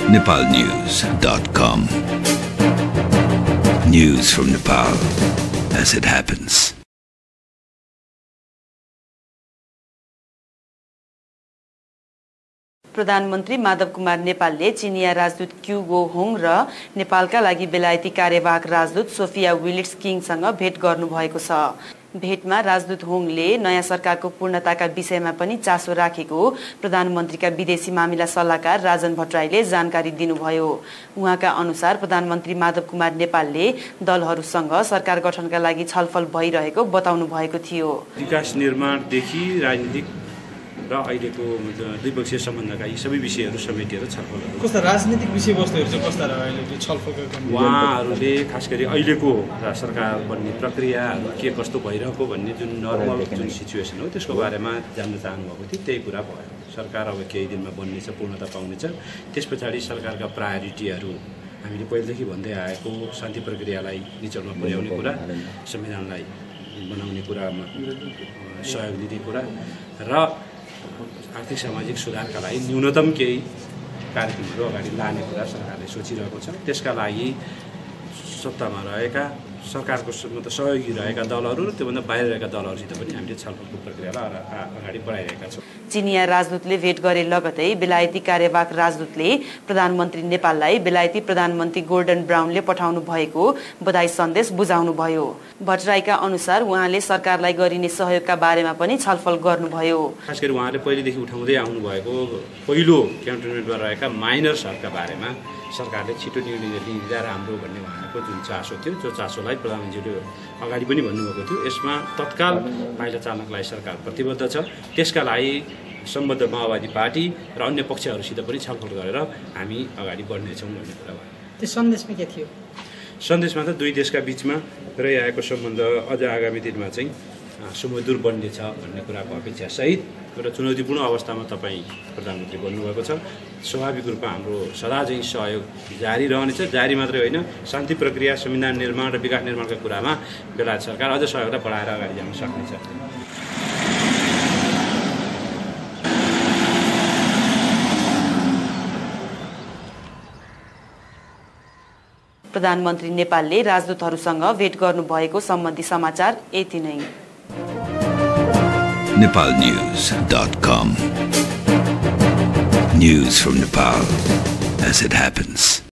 nepalnews.com. News from Nepal as it happens. प्रधानमन्त्री माधव कुमार नेपालले चिनिया राजदूत क्यू गो होङ र नेपालका लागि बेलायती कार्यवाहक राजदूत सोफिया विलिट्स किङसँग भेट गर्नुभएको छ। भेटमा राजदूत होङले नयाँ सरकारको पूर्णताका विषयमा पनि चासो राखेको प्रधानमन्त्रीका विदेशी मामिला सल्लाहकार राजन भट्टराईले जानकारी दिनुभयो। उहाँका अनुसार प्रधानमन्त्री माधव कुमार नेपालले दलहरूसँग सरकार गठनका लागि छलफल भइरहेको बताउनु भएको थियो। विकास निर्माणदेखि राजनीतिक र अहिलेको द्विपक्षीय सम्बन्धका यी सबै विषयहरू समेटेर छलफल गर्नु। कस्ता राजनीतिक विषयवस्तुहरू चाहिँ कस्ता अहिले छलफल गर्नु? उहाँहरूले खास गरी अहिलेको सरकार बन्ने प्रक्रियाहरू के कस्तो भइरहेको भन्ने जुन नर्मल जुन सिचुएसन हो त्यसको बारेमा जान्न चाहनुभएको थियो। त्यही कुरा भयो। सरकार अब केही दिनमा बन्नेछ, पूर्णता पाउनेछ। त्यस पछाडि सरकारका प्रायोरिटीहरू हामीले पहिलेदेखि भन्दै आएको शान्ति प्रक्रियालाई निचोडमा पुर्याउने कुरा, संविधानलाई बनाउने कुरामा सहयोग दिने कुरा र आर्थिक सामाजिक सुधारका लागि न्यूनतम केही कार्यक्रमहरू अगाडि लाने कुरा सरकारले सोचिरहेको छ। त्यसका लागि सत्तामा रहेका सरकारको सहयोगी रहेका दलहरू र त्योभन्दा बाहिर रहेका दलहरूसित पनि हामीले छलफलको प्रक्रियालाई अगाडि बढाइरहेका छौँ। चिनिया राजदूतले भेट गरे लगतै बेलायती कार्यवाहक राजदूतले प्रधानमन्त्री नेपाललाई बेलायती प्रधानमन्त्री गोर्डन ब्राउनले पठाउनु भएको बधाई सन्देश बुझाउनुभयो। भट्टराईका अनुसार उहाँले सरकारलाई गरिने सहयोगका बारेमा पनि छलफल गर्नुभयो। खास गरी उहाँले पहिलेदेखि उठाउँदै आउनुभएको पहिलो क्यान्टोनमेन्टमा रहेका माइनर्सहरूका बारेमा सरकारले छिटो निर्णय लिँदा राम्रो भन्ने उहाँको जुन चासो थियो, त्यो चासोलाई प्रधानमन्त्रीले अगाडि पनि भन्नुभएको थियो। यसमा तत्काल पाइला चाल्नका लागि सरकार प्रतिबद्ध छ। त्यसका लागि सम्बद्ध माओवादी पार्टी र अन्य पक्षहरूसित पनि छलफल गरेर हामी अगाडि बढ्नेछौँ भन्ने कुरा भयो। त्यो सन्देशमा के थियो? सन्देशमा त दुई देशका बिचमा रहिआएको सम्बन्ध अझ आगामी दिनमा चाहिँ सुमधुर बन्नेछ भन्ने कुराको अपेक्षा सहित एउटा चुनौतीपूर्ण अवस्थामा तपाईँ प्रधानमन्त्री बन्नुभएको छ। स्वाभाविक रूपमा हाम्रो सदा चाहिँ सहयोग जारी रहनेछ। जारी मात्रै होइन, शान्ति प्रक्रिया, संविधान निर्माण र विकास निर्माणका कुरामा बेलायत सरकार अझ सहयोगलाई बढाएर अगाडि जान सक्नेछ। प्रधानमन्त्री नेपालले राजदूतहरूसँग भेट गर्नुभएको सम्बन्धी समाचार यति नै। nepalnews.com. News from Nepal as it happens.